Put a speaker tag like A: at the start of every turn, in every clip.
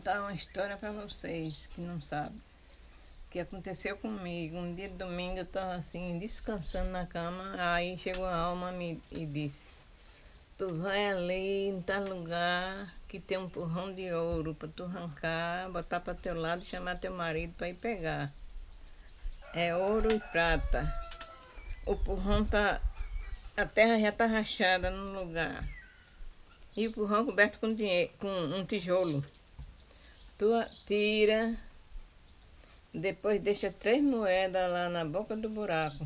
A: contar uma história para vocês que não sabem. O que aconteceu comigo. Um dia de domingo eu estava assim, descansando na cama. Aí chegou a alma e disse: tu vai ali em tal lugar que tem um purrão de ouro para tu arrancar, botar para teu lado e chamar teu marido para ir pegar. É ouro e prata. O purrão tá. A terra já está rachada no lugar. E o purrão coberto com dinheiro, com um tijolo. Tu tira, depois deixa 3 moedas lá na boca do buraco.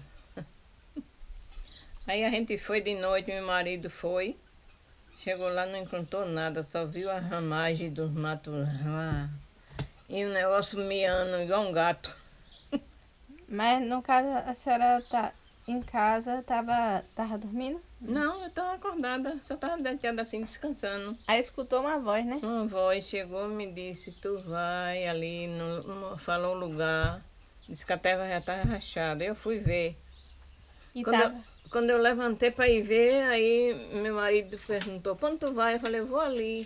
A: Aí a gente foi de noite, meu marido foi. Chegou lá, não encontrou nada, só viu a ramagem dos matos lá. E o negócio miando igual um gato.
B: Mas no caso a senhora tá em casa, tava dormindo?
A: Não, eu estava acordada, só estava deitada assim, descansando.
B: Aí escutou uma voz, né?
A: Uma voz chegou e me disse: tu vai ali, falou o lugar, disse que a terra já estava rachada. Eu fui ver.
B: E
A: Quando eu levantei para ir ver, aí meu marido perguntou: para onde tu vai? Eu falei: eu vou ali.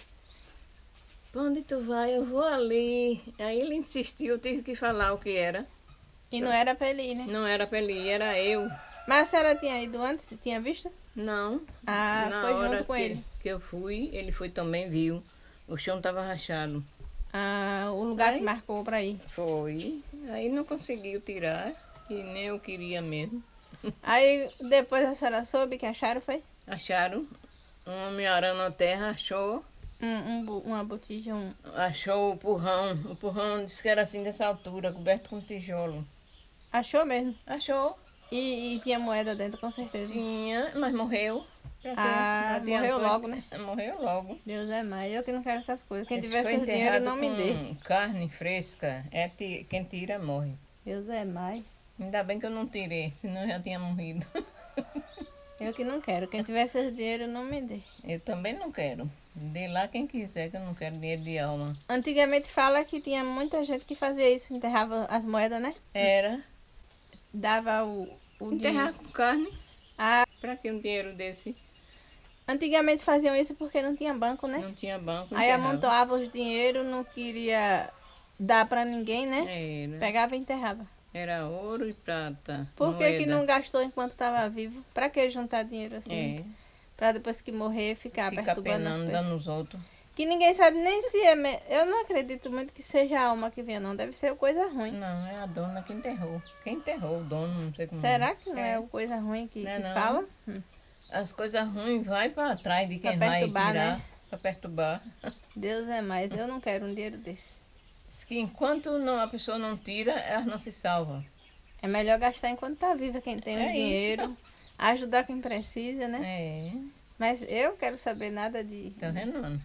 A: Para onde tu vai? Eu vou ali. Aí ele insistiu, eu tive que falar o que era.
B: E não era pra ele ir, né?
A: Não era para ele ir, era eu.
B: Mas a senhora tinha ido antes? Tinha visto?
A: Não.
B: Ah,
A: Na
B: foi
A: hora
B: junto com ele.
A: que eu fui, ele foi também, viu. O chão estava rachado.
B: Ah, o lugar
A: Aí
B: que marcou pra ir.
A: foi. Aí não conseguiu tirar, e nem eu queria mesmo.
B: Aí depois a senhora soube que acharam, foi?
A: Acharam, um homem arando a terra, achou.
B: Uma botija,
A: Achou o purrão. O purrão disse que era assim dessa altura, coberto com tijolo.
B: Achou mesmo?
A: Achou.
B: E tinha moeda dentro, com certeza.
A: Tinha, mas morreu.
B: Ah, morreu logo, né?
A: Morreu logo.
B: Deus é mais, eu que não quero essas coisas. Quem
A: Esse
B: tiver
A: foi
B: seu dinheiro,
A: enterrado
B: não me dê.
A: com carne fresca. Quem tira, morre.
B: Deus é mais.
A: Ainda bem que eu não tirei, senão eu já tinha morrido.
B: Eu que não quero. Quem tiver seu dinheiro, não me dê.
A: Eu também não quero. Dê lá quem quiser, que eu não quero dinheiro de alma.
B: Antigamente fala que tinha muita gente que fazia isso, enterrava as moedas, né?
A: Era.
B: Dava o
A: Enterrar
B: dinheiro.
A: com carne.
B: Ah,
A: Pra que um dinheiro desse?
B: antigamente faziam isso porque não tinha banco, né?
A: Não tinha banco.
B: Aí
A: enterrava.
B: amontoava os dinheiro, não queria dar pra ninguém, né?
A: Era.
B: Pegava e enterrava.
A: Era ouro e prata.
B: Por que que
A: moeda.
B: não gastou enquanto estava vivo? Pra que juntar dinheiro assim?
A: É.
B: Pra depois que morrer ficar
A: Fica
B: perturbando as
A: penando,
B: pessoas.
A: dando os outros.
B: Que ninguém sabe nem se é... Eu não acredito muito que seja a alma que vinha, não. Deve ser coisa ruim.
A: Não, é a dona que enterrou. Quem enterrou? O dono, não sei como.
B: Será que não é coisa ruim que,
A: Não é
B: que
A: não.
B: fala?
A: As coisas ruins vai para trás de quem
B: Pra
A: vai
B: perturbar,
A: tirar.
B: né?
A: Para perturbar.
B: Deus é mais. Eu não quero um dinheiro desse.
A: Diz que enquanto a pessoa não tira, ela não se salva.
B: É melhor gastar enquanto tá viva quem tem o
A: É
B: dinheiro.
A: isso.
B: Ajudar quem precisa, né?
A: É.
B: Mas eu quero saber nada de...
A: Tá vendo, Ana?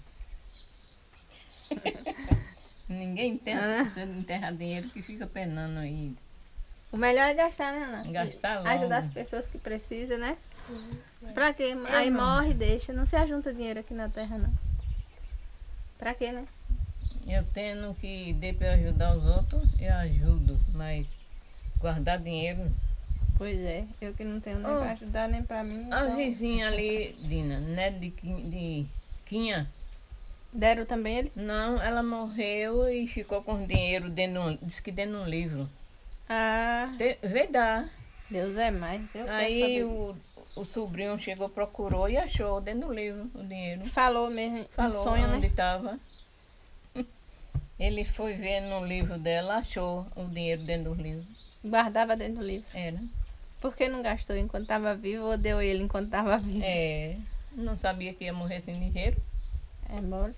A: Ninguém precisa de enterrar dinheiro que fica penando aí.
B: O melhor é gastar, né, Ana?
A: Gastar logo.
B: Ajudar as pessoas que precisam, né? Pra quê? Aí morre e deixa. Não se ajunta dinheiro aqui na terra, não. Pra quê, né?
A: Eu tendo que dê para ajudar os outros, eu ajudo. Mas guardar dinheiro...
B: Pois é. Eu que não tenho nem pra ajudar, nem pra mim.
A: A
B: Então...
A: vizinha ali, Dina, né, de Quinha,
B: Deram também ele?
A: não, ela morreu e ficou com dinheiro diz que dentro de um livro.
B: Ah,
A: Vê dar.
B: Deus é mais. Eu quero
A: Aí
B: saber disso.
A: o sobrinho chegou, procurou e achou dentro do livro o dinheiro.
B: Falou mesmo,
A: Falou
B: um sonho,
A: onde
B: né?
A: estava. Ele foi ver no livro dela, achou o dinheiro dentro do livro.
B: Guardava dentro do livro.
A: Era.
B: Por que não gastou enquanto estava vivo ou deu ele enquanto estava vivo?
A: É. Não sabia que ia morrer sem dinheiro.
B: É mole.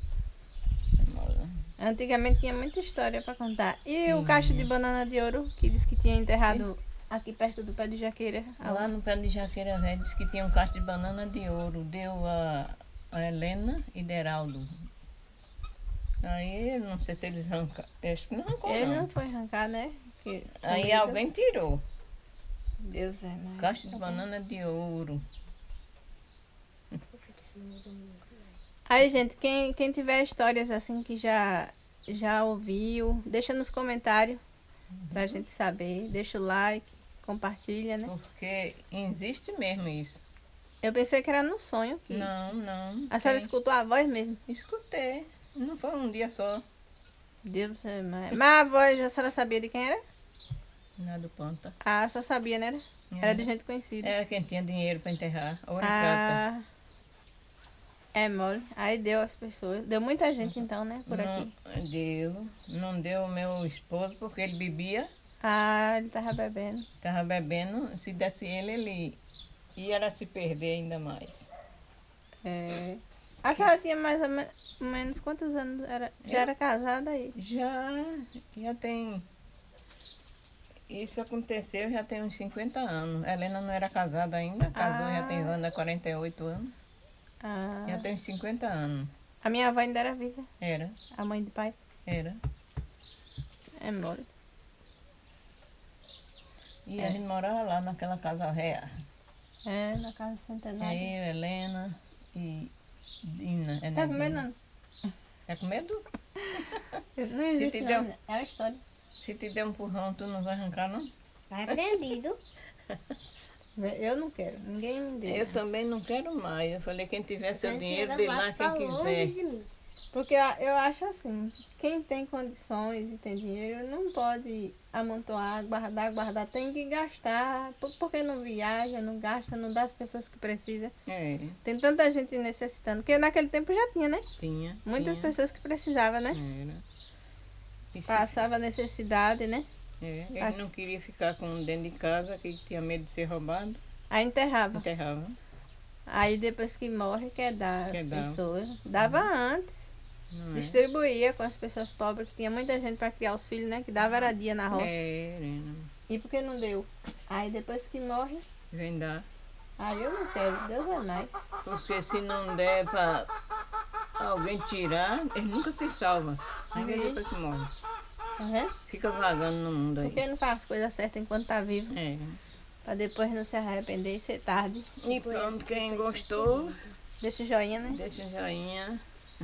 B: Antigamente tinha muita história para contar. E o cacho de banana de ouro, que disse que tinha enterrado aqui perto do pé de jaqueira.
A: Lá no pé de jaqueira velha disse que tinha um cacho de banana de ouro. Deu a Helena e Deraldo. Aí, não sei se eles arrancaram. Acho que não arrancou,
B: Ele
A: não.
B: não foi arrancar, né? Porque
A: Aí
B: comida-
A: alguém tirou.
B: Deus é mais.
A: Cacho de banana de ouro.
B: Aí, gente, quem tiver histórias assim que já ouviu, deixa nos comentários pra gente saber. Deixa o like, compartilha, né?
A: Porque existe mesmo isso.
B: Eu pensei que era no sonho. Que
A: Não.
B: a senhora
A: tem.
B: escutou a voz mesmo?
A: Escutei. Não foi um dia só.
B: Deus é mais. Mas a voz, a senhora sabia de quem era?
A: Na do Ponta.
B: Ah, só sabia, né? Era de gente conhecida.
A: Era quem tinha dinheiro para enterrar. Ouro e prata.
B: Ah, é mole. Aí deu as pessoas. Deu muita gente então, né? Por aqui.
A: Não deu o meu esposo porque ele bebia.
B: Ah, ele tava bebendo.
A: Estava bebendo. Se desse ele ia se perder ainda mais.
B: É. A senhora tinha mais ou menos quantos anos? Já era casada aí?
A: Já tem. Isso aconteceu já tem uns 50 anos. A Helena não era casada ainda, casou já tem Wanda 48 anos.
B: Ah.
A: Já tem uns 50 anos.
B: A minha avó ainda era viva.
A: Era,
B: A mãe do pai.
A: era.
B: É mole.
A: E a gente morava lá naquela casa réia.
B: É, na casa centenária.
A: Eu, Helena e Dina.
B: Tá com medo, não?
A: Tá com medo?
B: Não existe,
A: te
B: não.
A: deu-
B: É uma história.
A: Se te der um empurrão, tu não vai arrancar, não?
C: Vai aprendido.
B: Eu não quero. Ninguém me deu.
A: Eu também não quero mais. Eu falei, quem tiver seu
C: Você
A: dinheiro,
C: chega
A: dê
C: lá
A: lá
C: pra
A: quem
C: longe
A: quiser.
C: de mim.
B: Porque eu acho assim, quem tem condições e tem dinheiro não pode amontoar, guardar, tem que gastar. Porque não viaja, não gasta, não dá às pessoas que precisam.
A: É,
B: Tem tanta gente necessitando, porque naquele tempo já tinha, né?
A: tinha.
B: Muitas
A: tinha.
B: pessoas que precisavam, né?
A: Era. Isso,
B: Passava necessidade, né?
A: ele não queria ficar com um dentro de casa, que tinha medo de ser roubado.
B: Aí enterrava.
A: Enterrava.
B: Aí depois que morre, quer dar
A: Quer
B: às
A: dar.
B: pessoas. Dava antes.
A: Não é?
B: Distribuía com as pessoas pobres, que tinha muita gente para criar os filhos, né? Que dava era dia na roça.
A: Era.
B: E por que não deu? Aí depois que morre,
A: Vem dar.
B: aí eu não quero, Deus é mais.
A: Porque se não der para alguém tirar, ele nunca se salva. Ninguém
B: Vixe.
A: depois que morre.
B: Tá vendo?
A: Fica vagando no mundo aí.
B: Porque não faz as coisas certas enquanto tá vivo.
A: É.
B: Pra depois não se arrepender e ser tarde.
A: E pronto, quem gostou,
B: Deixa o joinha, né?
A: deixa um joinha.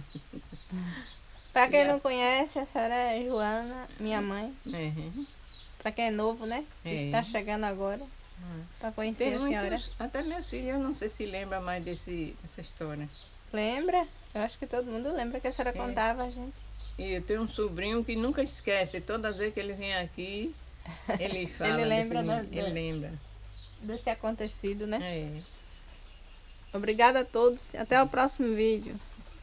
B: Pra quem não conhece, a senhora é Joana, minha mãe.
A: É.
B: Pra quem é novo, né? Que
A: É.
B: está chegando agora. Pra conhecer
A: Tem
B: a senhora.
A: muitos, até meus filhos, eu não sei se lembra mais dessa história.
B: Lembra? Eu acho que todo mundo lembra que a senhora
A: É.
B: contava, gente.
A: E eu tenho um sobrinho que nunca esquece. Toda vez que ele vem aqui, ele fala.
B: Ele lembra
A: ele lembra.
B: Desse acontecido, né?
A: É.
B: Obrigada a todos. Até o próximo vídeo.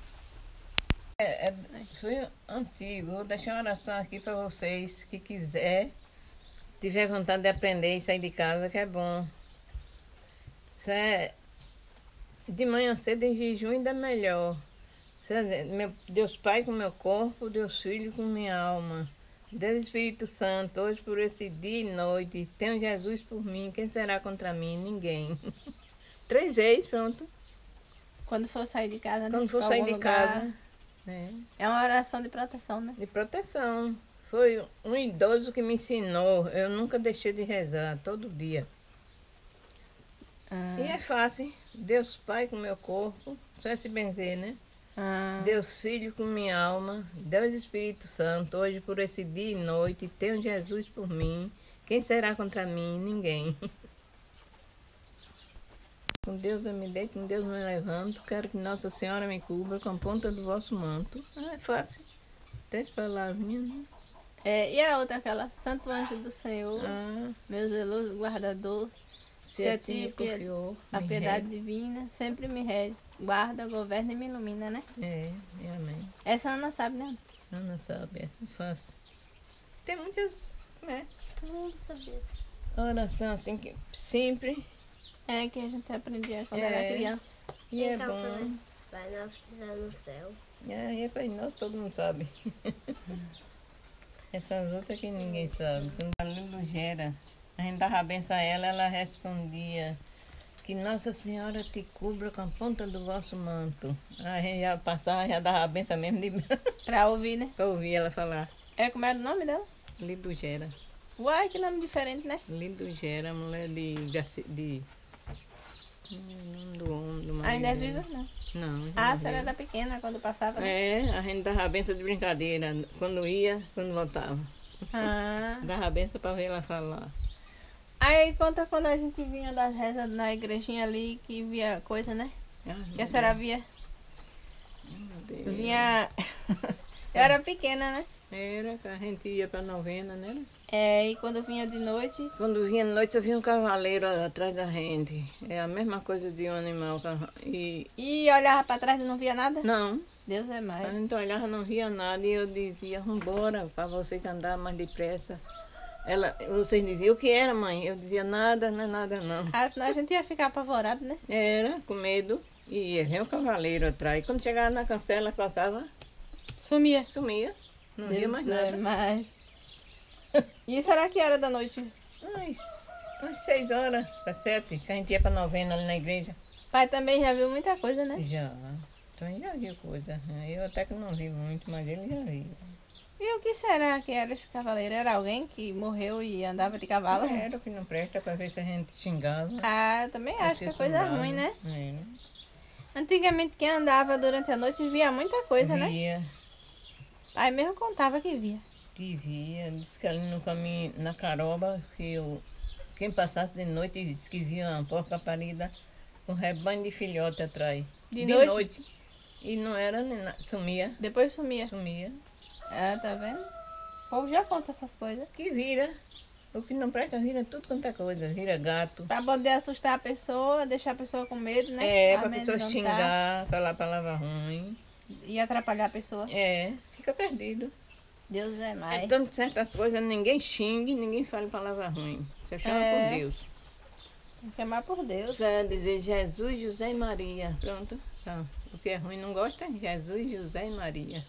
A: Foi antigo. Vou deixar uma oração aqui para vocês que tiver vontade de aprender e sair de casa, que é bom. Isso é de manhã cedo em jejum ainda é melhor. Isso é Deus Pai com meu corpo, Deus Filho com minha alma. Deus Espírito Santo, hoje por esse dia e noite, tenho Jesus por mim, quem será contra mim? Ninguém. 3 vezes, pronto.
B: Quando for sair de casa, né?
A: Quando for
B: Pra
A: sair
B: algum
A: de
B: lugar.
A: casa. É.
B: É uma oração de proteção, né?
A: De proteção. Foi um idoso que me ensinou. Eu nunca deixei de rezar, todo dia.
B: Ah,
A: E é fácil. Deus Pai com meu corpo, só se benzer, né?
B: ah,
A: Deus Filho com minha alma, Deus Espírito Santo, hoje por esse dia e noite, tenho Jesus por mim. Quem será contra mim? Ninguém. Com Deus eu me deito, com Deus me levanto. Quero que Nossa Senhora me cubra com a ponta do vosso manto. Ah, é fácil. 3 palavrinhas, né?
B: e a outra, aquela Santo Anjo do Senhor,
A: Ah,
B: meu zeloso guardador,
A: se a ti confiou,
B: a
A: me
B: piedade
A: rege.
B: divina, sempre me rege, guarda, governa e me ilumina, né?
A: É, amém.
B: Essa Ana sabe, né?
A: Ana sabe, essa é fácil. Tem muitas, né?
C: Todo mundo sabia.
A: Oração assim que sempre.
B: É que a gente aprendia quando
A: É.
B: era criança.
A: E é
C: Então,
A: bom.
C: também. Vai nosso que está no céu.
A: É Pai Nosso, todo mundo sabe. Essas outras que ninguém sabe. Quando a Lulu Gera, a gente dava a benção a ela respondia que Nossa Senhora te cubra com a ponta do vosso manto. A gente já passava, já dava a benção mesmo de
B: Pra ouvir, né?
A: pra ouvir ela falar.
B: Como era o nome dela?
A: Lido Gera.
B: Uai, que nome diferente, né?
A: Lido Gera, mulher de nome do homem, do marido
B: Ainda é
A: dela.
B: viva, não.
A: Não, já
B: Ah, a
A: morreu.
B: senhora era pequena quando passava, né?
A: É, a gente dava a benção de brincadeira, quando ia, quando voltava.
B: Ah.
A: Dava a benção pra ver ela falar.
B: Aí conta quando a gente vinha das rezas na igrejinha ali, que via coisa, né?
A: Ah,
B: Que a senhora via.
A: não. Deus.
B: Vinha. Eu era pequena, né?
A: Era que a gente ia pra novena, né?
B: É, e quando vinha de noite,
A: Quando vinha de noite, só vinha um cavaleiro atrás da gente. É a mesma coisa de um animal.
B: e olhava pra trás e não via nada?
A: Não,
B: Deus é
A: a
B: mais.
A: gente olhava, não via nada e eu dizia, vambora, para vocês andarem mais depressa. Vocês diziam, o que era, mãe? Eu dizia, nada, não é nada não.
B: Ah, senão a gente ia ficar apavorado, né?
A: Era, com medo, e ia ver o cavaleiro atrás. Quando chegava na cancela, passava,
B: Sumia.
A: sumia, não via
B: Deus
A: mais
B: é
A: nada.
B: mais. E isso era que hora da noite?
A: Às 6 horas, às 7, que a gente ia para novena ali na igreja.
B: Pai também já viu muita coisa, né?
A: Já, então ele já viu coisa. Eu até que não vi muito, mas ele já viu.
B: E o que será que era esse cavaleiro? Era alguém que morreu e andava de cavalo?
A: Era o que não presta para ver se a gente xingava.
B: Ah, eu também acho que é coisa
A: Assombrava.
B: ruim, né?
A: É.
B: Antigamente quem andava durante a noite via muita coisa, né?
A: Via,
B: Pai mesmo contava que via.
A: que via. Disse que ali no caminho, na caroba, quem passasse de noite disse que via uma porca parida com rebanho de filhote atrás.
B: De
A: noite. E não era nem nada. Sumia,
B: Depois sumia.
A: sumia.
B: Ah, tá vendo? O povo já conta essas coisas.
A: Que vira. O que não presta vira tudo quanto é coisa. Vira gato.
B: Pra poder assustar a pessoa, deixar a pessoa com medo, né?
A: É, pra pessoa
B: Amedrontar
A: xingar, falar palavra ruim.
B: e atrapalhar a pessoa.
A: É, fica perdido.
B: Deus é mais.
A: Então, certas coisas, ninguém xingue, ninguém fale palavra ruim. Você chama
B: É.
A: por Deus.
B: Tem que chamar por Deus.
A: Você vai dizer Jesus, José e Maria. Pronto. Tá. O que é ruim não gosta? Jesus, José e Maria.